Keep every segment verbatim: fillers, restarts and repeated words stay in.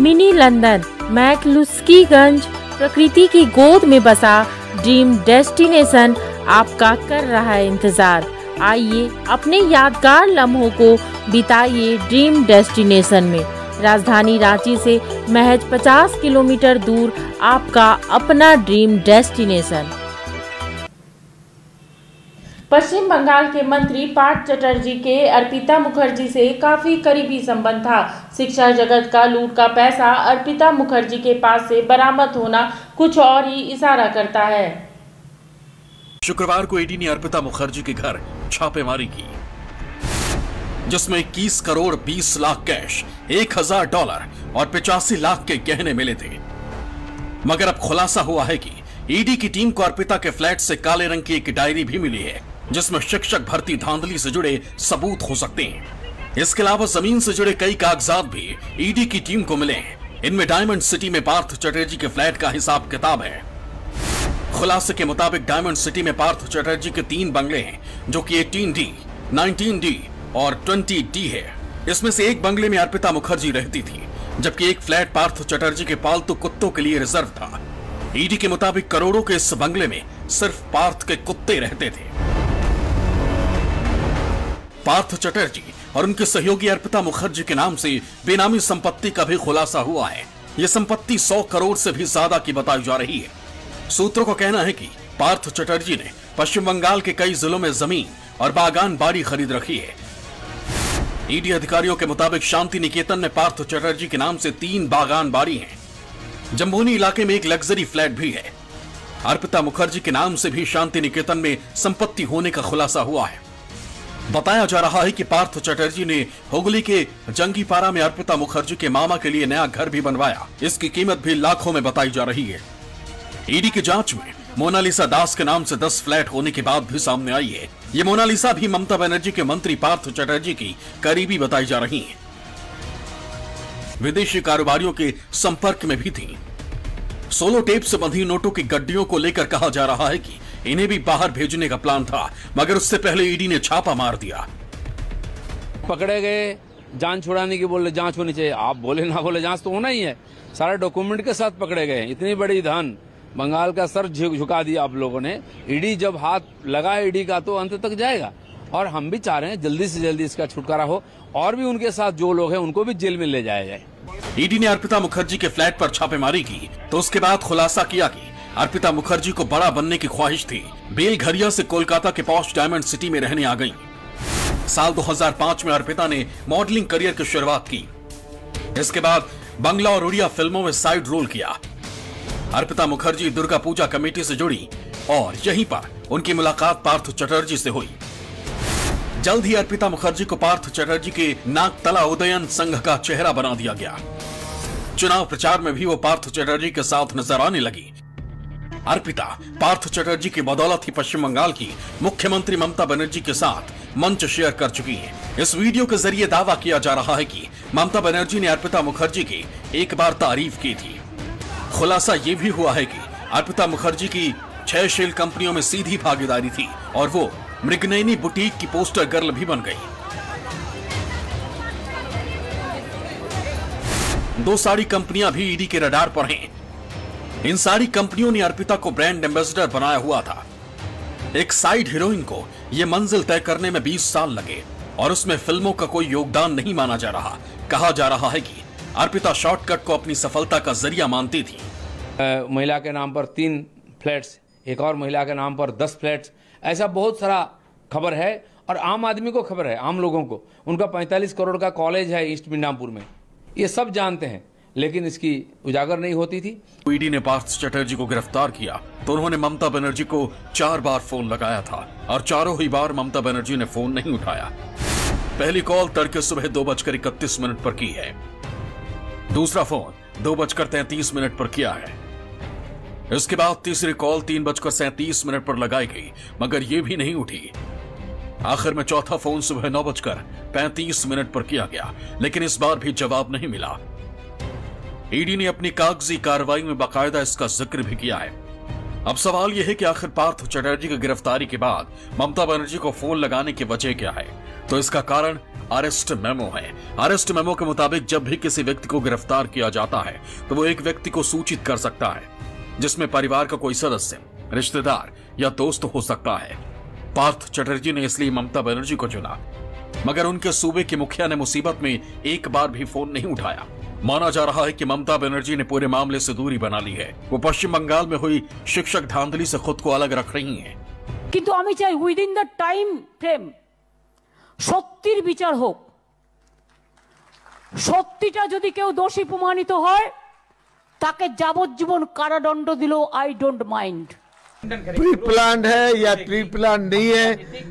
Mini London McCluskieganj प्रकृति की गोद में बसा ड्रीम डेस्टिनेशन आपका कर रहा है इंतजार। आइए अपने यादगार लम्हों को बिताइए ड्रीम डेस्टिनेशन में। राजधानी रांची से महज पचास किलोमीटर दूर आपका अपना ड्रीम डेस्टिनेशन। पश्चिम बंगाल के मंत्री पार्थ चटर्जी के अर्पिता मुखर्जी से काफी करीबी संबंध था। शिक्षा जगत का लूट का पैसा अर्पिता मुखर्जी के पास से बरामद होना कुछ और ही इशारा करता है। शुक्रवार को ईडी ने अर्पिता मुखर्जी के घर छापेमारी की, जिसमें इक्कीस करोड़ बीस लाख कैश, एक हजार डॉलर और पचासी लाख के गहने मिले थे। मगर अब खुलासा हुआ है कि ईडी की टीम को अर्पिता के फ्लैट से काले रंग की एक डायरी भी मिली है, जिसमें शिक्षक भर्ती धांधली से जुड़े सबूत हो सकते हैं। इसके अलावा जमीन से जुड़े कई कागजात भी ईडी की टीम को मिले हैं। इनमें डायमंड सिटी में पार्थ चटर्जी के फ्लैट का हिसाब किताब है। खुलासे के मुताबिक डायमंड सिटी में पार्थ चटर्जी के तीन बंगले हैं, जो कि अठारह डी, उन्नीस डी और बीस डी है। इसमें से एक बंगले में अर्पिता मुखर्जी रहती थी, जबकि एक फ्लैट पार्थ चटर्जी के पालतू कुत्तों के लिए रिजर्व था। ईडी के मुताबिक करोड़ों के इस बंगले में सिर्फ पार्थ के कुत्ते रहते थे। पार्थ चटर्जी और उनके सहयोगी अर्पिता मुखर्जी के नाम से बेनामी संपत्ति का भी खुलासा हुआ है। यह संपत्ति सौ करोड़ से भी ज्यादा की बताई जा रही है। सूत्रों का कहना है कि पार्थ चटर्जी ने पश्चिम बंगाल के कई जिलों में जमीन और बागान बाड़ी खरीद रखी है। ईडी अधिकारियों के मुताबिक शांति निकेतन में पार्थ चटर्जी के नाम से तीन बागान बाड़ी हैं। जम्बोनी इलाके में एक लग्जरी फ्लैट भी है। अर्पिता मुखर्जी के नाम से भी शांति निकेतन में संपत्ति होने का खुलासा हुआ है। बताया जा रहा है कि पार्थ चटर्जी ने हुगली के जंगीपारा में अर्पिता मुखर्जी के मामा के लिए नया घर भी बनवाया। इसकी कीमत भी लाखों में बताई जा रही है। ईडी की जांच में मोनालिसा दास के नाम से दस फ्लैट होने के बाद भी सामने आई है। ये मोनालिसा भी ममता बनर्जी के मंत्री पार्थ चटर्जी की करीबी बताई जा रही है। विदेशी कारोबारियों के संपर्क में भी थी। सोलो टेप से बंधी नोटों की गड्डियों को लेकर कहा जा रहा है कि इन्हें भी बाहर भेजने का प्लान था, मगर उससे पहले ईडी ने छापा मार दिया। पकड़े गए, जान छुड़ाने की बोले जांच होनी चाहिए। आप बोले ना बोले जांच तो होना ही है। सारे डॉक्यूमेंट के साथ पकड़े गए। इतनी बड़ी धन, बंगाल का सर झुका दिया आप लोगों ने। ईडी जब हाथ लगा ईडी का तो अंत तक जाएगा, और हम भी चाह रहे हैं जल्दी से जल्दी इसका छुटकारा हो, और भी उनके साथ जो लोग हैं उनको भी जेल में ले जाया जाए। ईडी ने अर्पिता मुखर्जी के फ्लैट पर छापेमारी की तो उसके बाद खुलासा किया कि अर्पिता मुखर्जी को बड़ा बनने की ख्वाहिश थी। बेलघरिया से कोलकाता के पॉश डायमंड सिटी में रहने आ गई। साल दो हज़ार पाँच में अर्पिता ने मॉडलिंग करियर की शुरुआत की। इसके बाद बंगला और उड़िया फिल्मों में साइड रोल किया। अर्पिता मुखर्जी दुर्गा पूजा कमेटी से जुड़ी और यहीं पर उनकी मुलाकात पार्थ चटर्जी से हुई। जल्द ही अर्पिता मुखर्जी को पार्थ चटर्जी के नागतला उदयन संघ का चेहरा बना दिया गया। चुनाव प्रचार में भी वो पार्थ चटर्जी के साथ नजर आने लगी। अर्पिता पार्थ चटर्जी की बदौलत ही पश्चिम बंगाल की मुख्यमंत्री ममता बनर्जी के साथ मंच शेयर कर चुकी हैं। इस वीडियो के जरिए दावा किया जा रहा है कि ममता बनर्जी ने अर्पिता मुखर्जी की एक बार तारीफ की थी। खुलासा ये भी हुआ है कि अर्पिता मुखर्जी की छह शेल कंपनियों में सीधी भागीदारी थी और वो मृगनयनी बुटीक की पोस्टर गर्ल भी बन गई। दो साड़ी कंपनियां भी ईडी के रडार पर हैं। इन सारी कंपनियों ने अर्पिता को ब्रांड एम्बेसडर बनाया हुआ था। एक साइड हीरोइन को यह मंजिल तय करने में बीस साल लगे और उसमें फिल्मों का कोई योगदान नहीं माना जा रहा। कहा जा रहा है कि अर्पिता शॉर्टकट को अपनी सफलता का जरिया मानती थी। महिला के नाम पर तीन फ्लैट्स, एक और महिला के नाम पर दस फ्लैट्स, ऐसा बहुत सारा खबर है। और आम आदमी को खबर है, आम लोगों को। उनका पैंतालीस करोड़ का कॉलेज है ईस्ट मिदनापुर में, ये सब जानते हैं, लेकिन इसकी उजागर नहीं होती थी। ईडी ने पार्थ चटर्जी को गिरफ्तार किया तो उन्होंने ममता बनर्जी को चार बार फोन लगाया था और चारों ही बार ममता बनर्जी ने फोन नहीं उठाया। पहली कॉल तड़के सुबह दो बजकर इकतीस मिनट पर की है। दूसरा फोन दो बजकर तैंतीस मिनट पर किया है। इसके बाद तीसरी कॉल तीन बजकर सैंतीस मिनट पर लगाई गई, मगर यह भी नहीं उठी। आखिर में चौथा फोन सुबह नौ बजकर पैंतीस मिनट पर किया गया, लेकिन इस बार भी जवाब नहीं मिला। ईडी ने अपनी कागजी कार्रवाई में बाकायदा इसका जिक्र भी किया है। अब सवाल यह है कि आखिर पार्थ चटर्जी की गिरफ्तारी के बाद ममता बनर्जी को फोन लगाने की वजह क्या है। तो इसका कारण अरेस्ट मेमो है। अरेस्ट मेमो के मुताबिक जब भी किसी व्यक्ति को गिरफ्तार किया जाता है तो वो एक व्यक्ति को सूचित कर सकता है, जिसमें परिवार का कोई सदस्य, रिश्तेदार या दोस्त हो सकता है। पार्थ चटर्जी ने इसलिए ममता बनर्जी को चुना, मगर उनके सूबे के मुखिया ने मुसीबत में एक बार भी फोन नहीं उठाया। माना जा रहा है कि ममता बनर्जी ने पूरे मामले से दूरी बना ली है। वो पश्चिम बंगाल में हुई शिक्षक धांधली से खुद को अलग रख रही हैं। কিন্তু আমি চাই উইদিন দ্য টাইম ফ্রেম সত্যির বিচার হোক। সত্যিটা যদি কেউ দোষী প্রমাণিত হয় তাকে যাবজ্জীবন কারাদণ্ড দিলেও I don't mind. Pre plan है या प्री प्लान नहीं है,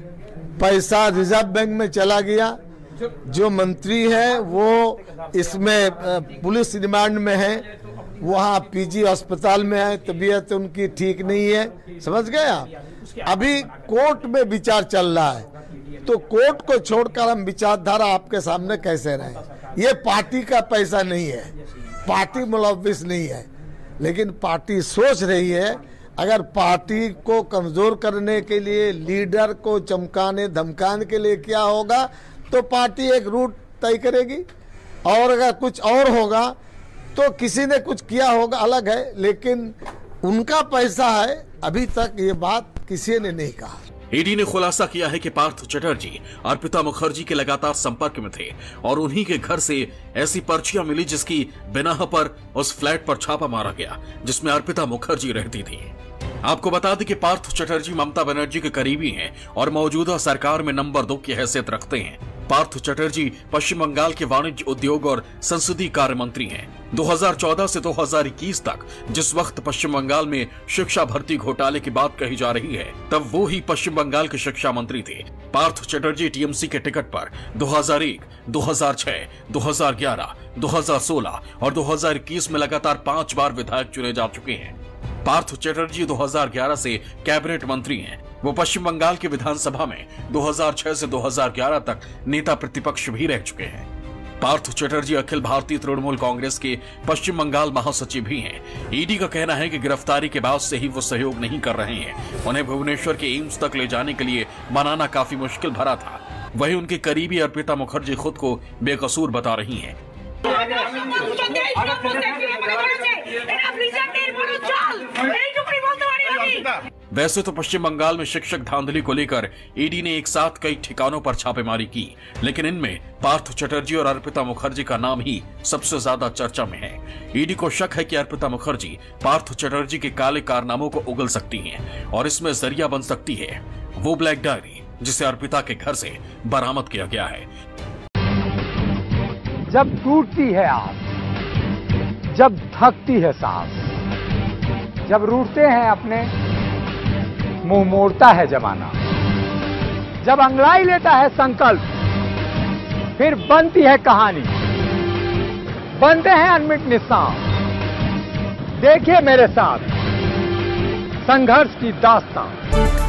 पैसा रिजर्व बैंक में चला गया। जो मंत्री है वो इसमें पुलिस रिमांड में है, वहाँ पीजी अस्पताल में है, तबीयत उनकी ठीक नहीं है, समझ गया। अभी कोर्ट में विचार चल रहा है, तो कोर्ट को छोड़कर हम विचारधारा आपके सामने कैसे रहे। ये पार्टी का पैसा नहीं है, पार्टी मुलविस नहीं है, लेकिन पार्टी सोच रही है अगर पार्टी को कमजोर करने के लिए, लीडर को चमकाने धमकाने के लिए क्या होगा, तो पार्टी एक रूट तय करेगी। और अगर कुछ और होगा तो किसी ने कुछ किया होगा, अलग है, लेकिन उनका पैसा है। अभी तक ये बात किसी ने नहीं कहा। ईडी ने खुलासा किया है कि पार्थ चटर्जी अर्पिता मुखर्जी के लगातार संपर्क में थे और उन्हीं के घर से ऐसी पर्चियां मिली जिसकी बिनाह पर उस फ्लैट पर छापा मारा गया जिसमें अर्पिता मुखर्जी रहती थी। आपको बता दें कि पार्थ चटर्जी ममता बनर्जी के करीबी हैं और मौजूदा सरकार में नंबर दो की हैसियत रखते हैं। पार्थ चटर्जी पश्चिम बंगाल के वाणिज्य, उद्योग और संसदीय कार्य मंत्री हैं। दो हज़ार चौदह से दो हज़ार इक्कीस तक जिस वक्त पश्चिम बंगाल में शिक्षा भर्ती घोटाले की बात कही जा रही है, तब वो ही पश्चिम बंगाल के शिक्षा मंत्री थे। पार्थ चटर्जी टीएमसी के टिकट पर दो हज़ार एक, दो हज़ार छह, दो हज़ार ग्यारह, दो हज़ार सोलह और दो हज़ार इक्कीस में लगातार पांच बार विधायक चुने जा चुके हैं। पार्थ चटर्जी दो हज़ार ग्यारह से कैबिनेट मंत्री हैं। वो पश्चिम बंगाल की विधानसभा में दो हज़ार छह से दो हज़ार ग्यारह तक नेता प्रतिपक्ष भी रह चुके हैं। पार्थ चटर्जी अखिल भारतीय तृणमूल कांग्रेस के पश्चिम बंगाल महासचिव भी हैं। ईडी का कहना है कि गिरफ्तारी के बाद से ही वो सहयोग नहीं कर रहे हैं। उन्हें भुवनेश्वर के एम्स तक ले जाने के लिए मनाना काफी मुश्किल भरा था। वहीं उनके करीबी अर्पिता मुखर्जी खुद को बेकसूर बता रही हैं। वैसे तो पश्चिम बंगाल में शिक्षक धांधली को लेकर ईडी ने एक साथ कई ठिकानों पर छापेमारी की, लेकिन इनमें पार्थ चटर्जी और अर्पिता मुखर्जी का नाम ही सबसे ज्यादा चर्चा में है। ईडी को शक है कि अर्पिता मुखर्जी पार्थ चटर्जी के काले कारनामों को उगल सकती हैं और इसमें जरिया बन सकती है वो ब्लैक डायरी जिसे अर्पिता के घर से बरामद किया गया है। जब टूटती है आस, जब थकती है सांस, जब रूठते हैं अपने, मुंह मोड़ता है जमाना, जब अंगड़ाई लेता है संकल्प, फिर बनती है कहानी, बनते हैं अनमिट निशान। देखिए मेरे साथ संघर्ष की दास्तान।